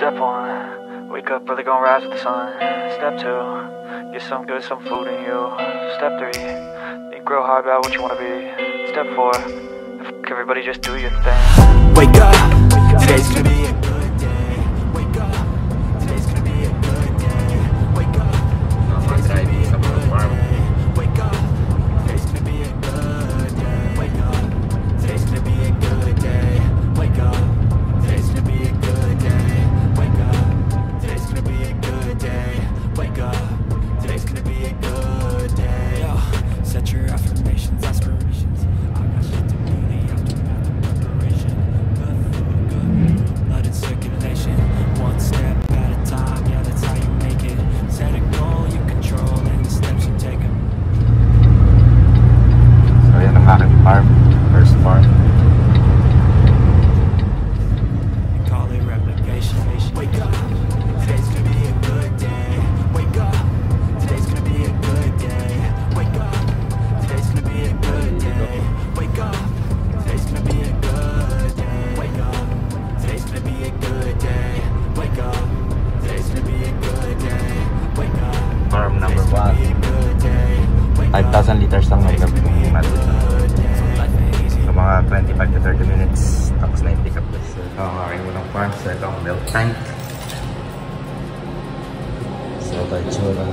Step one, wake up early, gonna rise with the sun. Step two, get some good, some food in you. Step three, think real hard about what you wanna be. Step four, fuck everybody, just do your thing. Wake up, today's gonna be a good day. Wake up, today's gonna be a good day. Wake up, today's gonna be a good day. Wake up, today's gonna be a good day. Wake up, today's gonna be a good day. Wake up, today's gonna be a good day. Wake up, today's gonna be a good day. Wake up, today's gonna be a good day. Yo, set your affirmations, aspirations. I got shit to do, the aftermath of preparation. Good food, good mood, blood in circulation. One step at a time, yeah, that's how you make it. Set a goal you control and the steps you take 'em. So yan ang aking farm, first farm. Call it replication. Wake up, today's gonna be a good day. Wake up, today's gonna be a good day. Wake up, today's gonna be a good day. Wake up, today's gonna be a good day. Wake up, today's gonna be a good day. Wake up, today's gonna be a good day. Wake up, Farm number today's gonna 1. be a good day. Wake up, 5,000 liters lang may today's gonna be a good day. So mga 25 to 30 minutes tapos na yung pick up this. So ito ang aking unang farm. So ito ang milk tank. So ito yung tsura.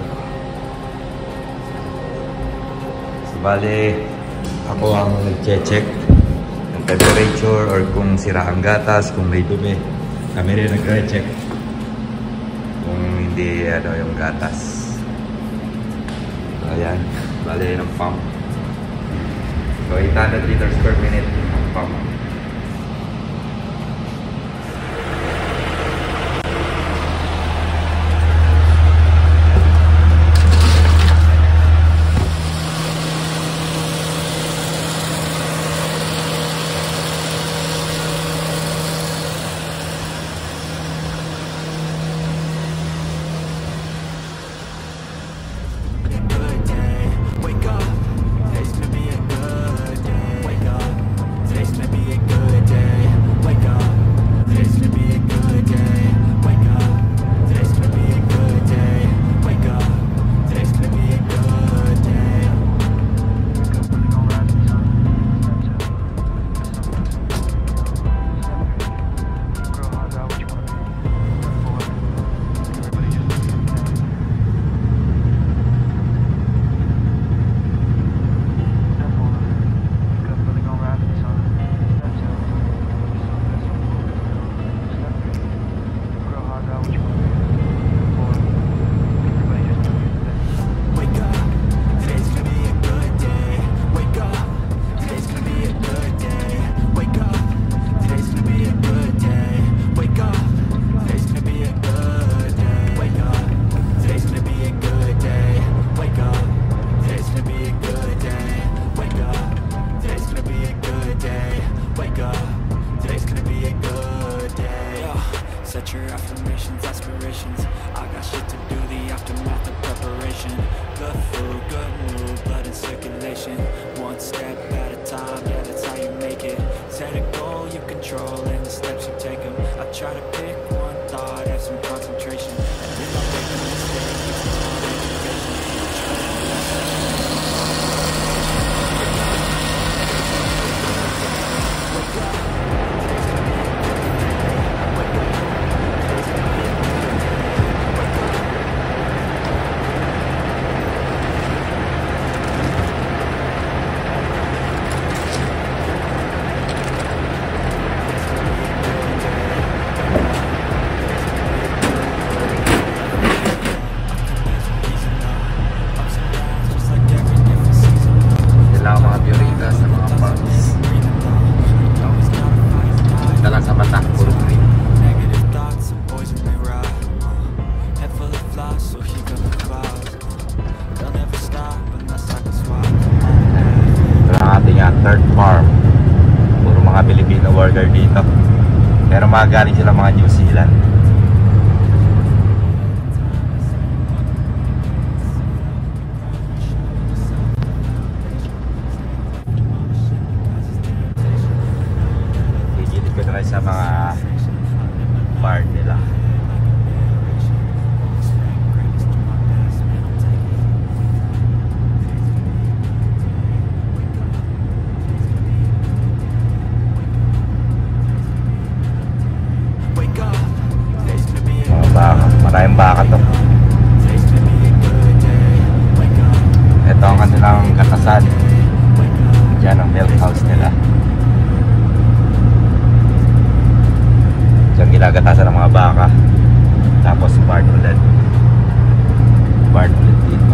So bali ako ang nag-check ng temperature or kung sira ang gatas, kung may dumi. Kami rin nag-check kung hindi ano yung gatas. So ayan, bali ng pump. So 800 liters per minute ang pump. good day. Wake up, today's gonna be a good day. Wake up, today's gonna be a good day. Wake up, today's gonna be a good day. Wake up, today's gonna be a good day. Wake up, today's gonna be a good day. Wake up, today's gonna be a good day. Wake up, today's gonna be a good day. Wake up, today's gonna be a good day. Wake up, today's gonna be a good day. Wake up, today's gonna be a good day. Wake up, today's gonna be a good day. Wake up, today's gonna be a good day. Wake up, today's gonna be a good day. Set your affirmations, aspirations. I got shit to do, the aftermath of preparation. Good food, good mood, blood in circulation. One step at a time, yeah, that's how you make it. Set a goal you control and the steps you take 'em. I try to pick one thought, have some concentration. And if I make a mistake, it's not education. Wake up, today's gonna be a good day. Wake up, today's gonna be a good day. Wake up. Sila ang mga biorita sa mga farms. Dala sa mata, puro green. Negative thoughts and poison they ride. Head full of flies, so here come the clouds. They'll never stop unless I can swallow. Ito ang ating third farm. Puro mga Filipino worker dito. Pero mga galing sila mga New Zealand. Gigilid ko na kayo sa mga bar nila. Maraming baka to. Ito ang kanilang katasan. Diyan ang milk house nila. Diyan ginagatasan ng mga baka. Tapos barn ulit dito.